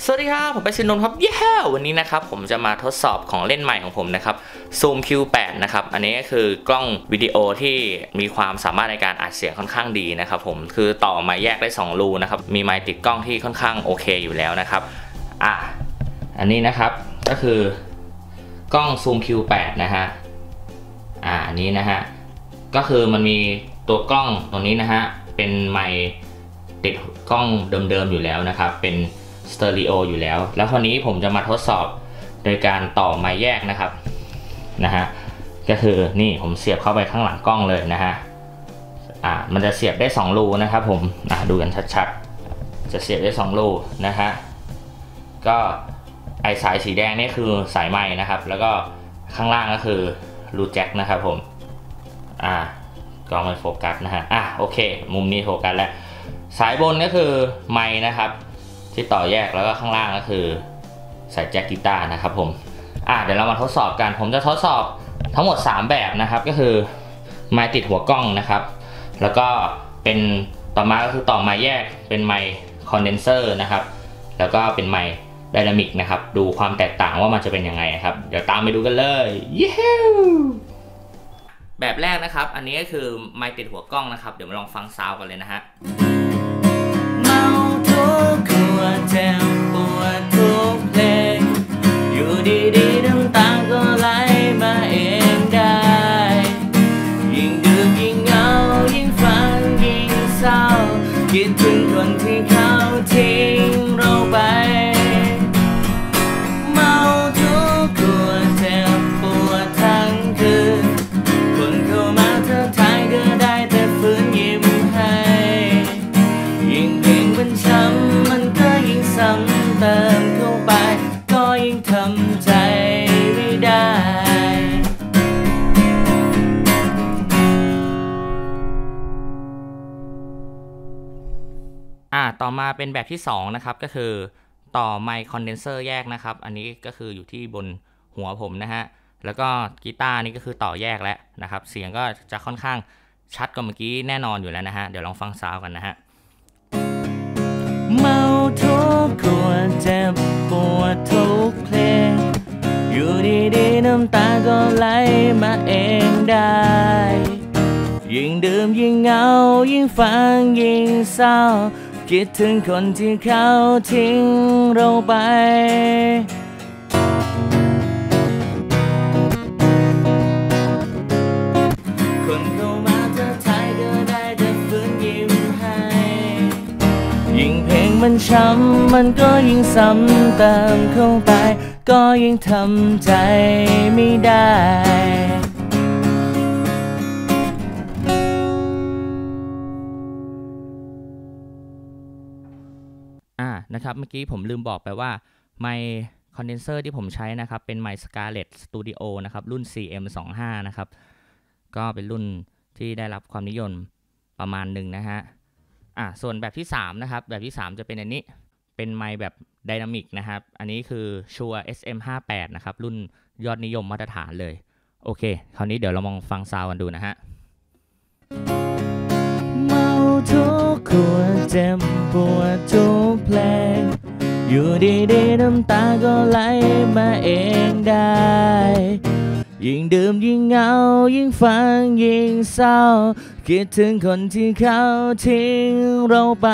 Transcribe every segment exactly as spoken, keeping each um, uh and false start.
สวัสดีครับผมเป็นชินนท์ครับเย้วันนี้นะครับผมจะมาทดสอบของเล่นใหม่ของผมนะครับ Zoom คิว แปด นะครับอันนี้ก็คือกล้องวิดีโอที่มีความสามารถในการอัดเสียงค่อนข้างดีนะครับผมคือต่อมาแยกได้สองรูนะครับมีไมค์ติดกล้องที่ค่อนข้างโอเคอยู่แล้วนะครับอ่ะอันนี้นะครับก็คือกล้อง Zoom คิว แปด นะฮะอ่าอันนี้นะฮะก็คือมันมีตัวกล้องตรงนี้นะฮะเป็นไมค์ติดกล้องเดิมๆอยู่แล้วนะครับเป็นสเตอริโออยู่แล้วแล้วคราวนี้ผมจะมาทดสอบโดยการต่อไมค์แยกนะครับนะฮะก็คือนี่ผมเสียบเข้าไปข้างหลังกล้องเลยนะฮะอ่ามันจะเสียบได้สองรูนะครับผมอ่าดูกันชัดๆจะเสียบได้สองรูนะฮะก็ไอสายสีแดงนี่คือสายไมค์นะครับแล้วก็ข้างล่างก็คือรูแจ็คนะครับผมอ่ากล้องไม่โฟกัสนะฮะอ่ะโอเคมุมนี้โฟกัสแล้วสายบนก็คือไมค์นะครับที่ต่อแยกแล้วก็ข้างล่างก็คือใส่แจ็คกีตาร์นะครับผมอ่ะเดี๋ยวเรามาทดสอบกันผมจะทดสอบทั้งหมดสามแบบนะครับก็คือไมค์ติดหัวกล้องนะครับแล้วก็เป็นต่อมาก็คือต่อไมค์แยกเป็นไมค์คอนเดนเซอร์นะครับแล้วก็เป็นไมค์ไดนามิกนะครับดูความแตกต่างว่ามันจะเป็นยังไงครับเดี๋ยวตามไปดูกันเลยเย้แบบแรกนะครับอันนี้ก็คือไมค์ติดหัวกล้องนะครับเดี๋ยวมาลองฟังซาวด์กันเลยนะฮะเจ็บปวดทุกเพลงอยู่ดีๆน้ำตาก็ไหลมาเองได้ยิ่งดื่มยิ่งเหงายิ่งฟังยิ่งเศร้าคิดถึงคนที่เขาทิ้งเราไปเมาทุกขวดเจ็บปวดทั้งคืนคนเข้ามาทักทายก็ได้แต่ฝืนยิ้มให้ยิ่งเพลงมันช้ำมันซ้ำเติมเข้าไปก็ยิ่งทำใจไม่ได้อ่าต่อมาเป็นแบบที่สองนะครับก็คือต่อไมค์คอนเดนเซอร์แยกนะครับอันนี้ก็คืออยู่ที่บนหัวผมนะฮะแล้วก็กีตาร์นี่ก็คือต่อแยกแล้วนะครับเสียงก็จะค่อนข้างชัดกว่าเมื่อกี้แน่นอนอยู่แล้วนะฮะเดี๋ยวลองฟังซาวด์กันนะฮะเมาทุกขวดเจ็บปวดทุกเพลงอยู่ดีๆน้ำตาก็ไหลมาเองได้ยิ่งดื่มยิ่งเหงายิ่งฟังยิ่งเศร้าคิดถึงคนที่เขาทิ้งเราไปคนเข้ามาทักทายก็ได้แต่ฝืนยิ้มให้ยิ่งเพลงมันช้ำมันก็ยิ่งซ้ำเติมเข้าไปก็ยิ่งทำใจไม่ได้อ่านะครับเมื่อกี้ผมลืมบอกไปว่าไมค์คอนเดนเซอร์ที่ผมใช้นะครับเป็นไมค์ Scarlett Studio นะครับรุ่น ซี เอ็ม ยี่สิบห้า นะครับก็เป็นรุ่นที่ได้รับความนิยมประมาณหนึ่งนะฮะอ่ะส่วนแบบที่สามนะครับแบบที่สามจะเป็นอันนี้เป็นไมค์แบบไดนามิกนะครับอันนี้คือ Shure เอส เอ็ม ห้าสิบแปด นะครับรุ่นยอดนิยมมาตรฐานเลยโอเคคราวนี้เดี๋ยวเราลองฟังซาวด์กันดูนะฮะเมาทุกขวดเจ็บปวดทุกเพลงอยู่ดีๆน้ำตาก็ไหลมาเองได้ยิ่งดื่มยิ่งเหงายิ่งฟังยิ่งเศร้าคิดถึงคนที่เขาทิ้งเราไป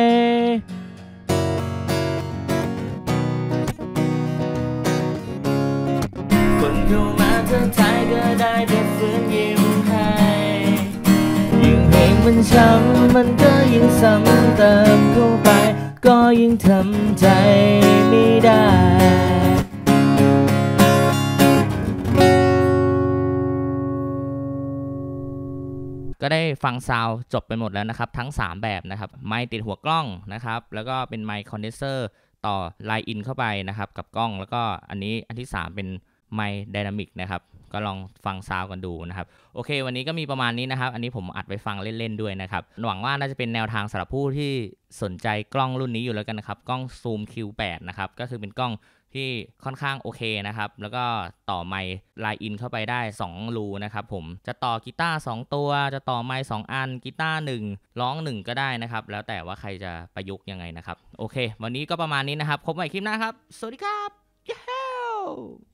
คนเข้ามาทักทายก็ได้แต่ฝืนยิ้มให้ยิ่งเพลงมันช้ำมันก็ยิ่งซ้ำเติมเข้าไปก็ยิ่งทำใจไม่ได้ก็ได้ฟังซาวด์จบไปหมดแล้วนะครับทั้งสามแบบนะครับไมค์ติดหัวกล้องนะครับแล้วก็เป็นไมค์คอนเดนเซอร์ต่อไลน์อินเข้าไปนะครับกับกล้องแล้วก็อันนี้อันที่สามเป็นไมค์ไดนามิกนะครับก็ลองฟังซาวกันดูนะครับโอเควันนี้ก็มีประมาณนี้นะครับอันนี้ผมอัดไปฟังเล่นๆด้วยนะครับหวังว่าน่าจะเป็นแนวทางสำหรับผู้ที่สนใจกล้องรุ่นนี้อยู่แล้วกันนะครับกล้อง Zoom คิว แปด นะครับก็คือเป็นกล้องที่ค่อนข้างโอเคนะครับแล้วก็ต่อไมค์ไลน์อินเข้าไปได้สองรูนะครับผมจะต่อกีตาร์สองตัวจะต่อไมค์สองอันกีตาร์หนึ่งร้องหนึ่งก็ได้นะครับแล้วแต่ว่าใครจะประยุกต์ยังไงนะครับโอเควันนี้ก็ประมาณนี้นะครับพบกันใหม่คลิปหน้าครับสวัสดีครับ Yeah!